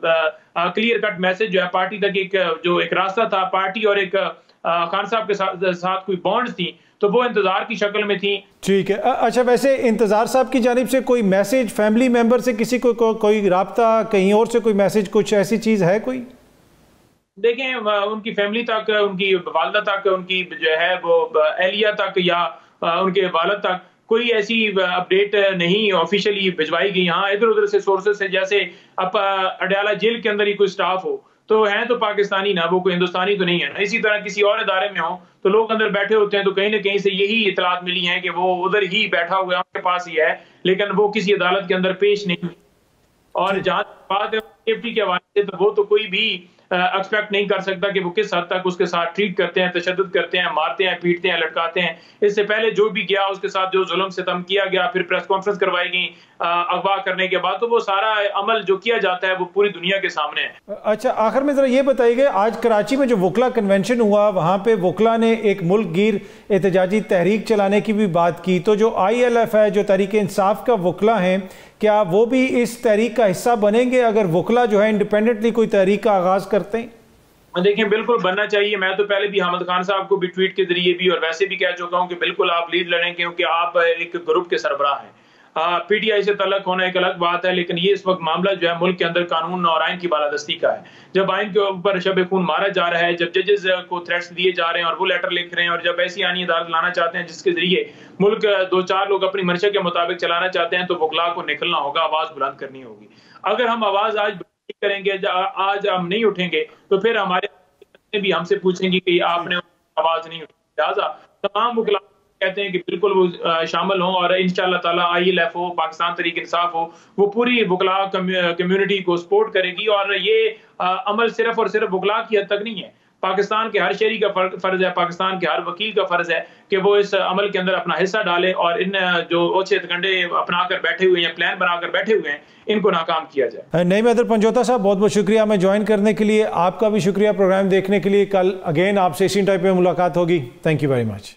کلیئر کٹ میسج جو ہے پارٹی تک ایک جو ایک راستہ تھا، پارٹی اور ایک خان صاحب کے ساتھ کوئی بانڈز تھی تو وہ انتظار کی شکل میں تھی. ٹھیک ہے. اچھا، ویسے انتظار صاحب کی جانب سے کوئی میسج فیملی ممبر سے کسی کو کوئی رابطہ، کہیں اور سے کوئی میسج، کچھ ایسی چیز ہے کوئی؟ دیکھیں ان کی فیملی تک، ان کی والدہ تک، ان کی جو ہے وہ اہلیہ تک یا ان کے والد تک کوئی ایسی اپڈیٹ نہیں آفیشیلی بھجوائی گئی. ہاں ادھر ادھر سے سورسز سے، جیسے اب اڈیالہ جیل کے اندر ہی کوئی سٹاف ہو تو ہیں تو پاکستانی نا، وہ کوئی ہندوستانی تو نہیں ہے نا. اسی طرح کسی اور ادارے میں ہو تو لوگ اندر بیٹھے ہوتے ہیں تو کہیں نہ کہیں سے یہی اطلاعات ملی ہیں کہ وہ ادھر ہی بیٹھا ہوا ہے، ان کے پاس ہی ہے، لیکن وہ کسی عدالت کے اندر پیش نہیں. اور جہاں بات ہے سیفٹی کے حوالے سے تو وہ تو کوئی بھی ایکسپیکٹ نہیں کر سکتا کہ وہ کس حد تک اس کے ساتھ ٹریٹ کرتے ہیں، تشدد کرتے ہیں، مارتے ہیں، پیٹتے ہیں، لٹکاتے ہیں. اس سے پہلے جو بھی گیا اس کے ساتھ جو ظلم ستم کیا گیا، پھر پریس کانفرنس کروائی گئی اغوا کرنے کے بعد، تو وہ سارا عمل جو کیا جاتا ہے وہ پوری دنیا کے سامنے ہے. اچھا آخر میں ذرا یہ بتائیے گا، آج کراچی میں جو وکلا کنونشن ہوا وہاں پہ وکلا نے ایک ملک گیر احتجاجی تحریک چلانے کی بھی بات کی، تو جو آئی ایل ایف ہے، جو تحریک انصاف کا وکلا ہیں، کیا وہ بھی اس تحریک کا حصہ بنیں گے اگر وکلا جو ہے انڈیپینڈنٹلی کوئی تحریک کا آغاز کرتے ہیں؟ دیکھیں بالکل بننا چاہیے. میں تو پہلے بھی حامد خان صاحب کو بھی ٹویٹ کے ذریعے بھی اور ویسے بھی کہہ چکا ہوں کہ بالکل آپ لیڈ لڑیں، کیونکہ آپ ایک گروپ کے سربراہ ہیں. پی ٹی آئی سے تعلق ہونا ایک الگ بات ہے، لیکن یہ اس وقت معاملہ جو ہے ملک کے اندر قانون اور آئین کی بالادستی کا ہے. جب آئین کے اوپر شب خون مارا جا رہا ہے، جب ججز کو تھریٹس دیے جا رہے ہیں اور وہ لیٹر لکھ رہے ہیں، اور جب ایسی آئینی عدالت لانا چاہتے ہیں جس کے ذریعے ملک دو چار لوگ اپنی منشا کے مطابق چلانا چاہتے ہیں، تو وکلا کو نکلنا ہوگا، آواز بلند کرنی ہوگی. اگر ہم آواز آج بلند کریں گے، آج ہم نہیں اٹھیں گے، تو پھر ہمارے بھی ہم سے پوچھیں گے کہ آپ نے آواز نہیں اٹھائی. لہٰذا تمام وکلا کہتے ہیں کہ بالکل وہ شامل ہوں، اور انشاءاللہ تعالیٰ آئی ایل ایف ہو، پاکستان تحریک انصاف ہو، وہ پوری وکلا کمیونٹی کو سپورٹ کرے گی. اور یہ عمل صرف اور صرف وکلا کی حد تک نہیں ہے، پاکستان کے ہر شہری کا فرض ہے، پاکستان کے ہر وکیل کا فرض ہے کہ وہ اس عمل کے اندر اپنا حصہ ڈالے اور ان جو اوچھے کنڈے اپنا کر بیٹھے ہوئے ہیں، پلان بنا کر بیٹھے ہوئے ہیں، ان کو ناکام کیا جائے. نعیم حیدر پنجوتا صاحب بہت بہت شکریہ ہمیں جوائن کرنے کے لیے. آپ کا بھی شکریہ پروگرام دیکھنے کے لیے. کل اگین آپ سے اسی ٹائپ میں ملاقات ہوگی. Thank you very much.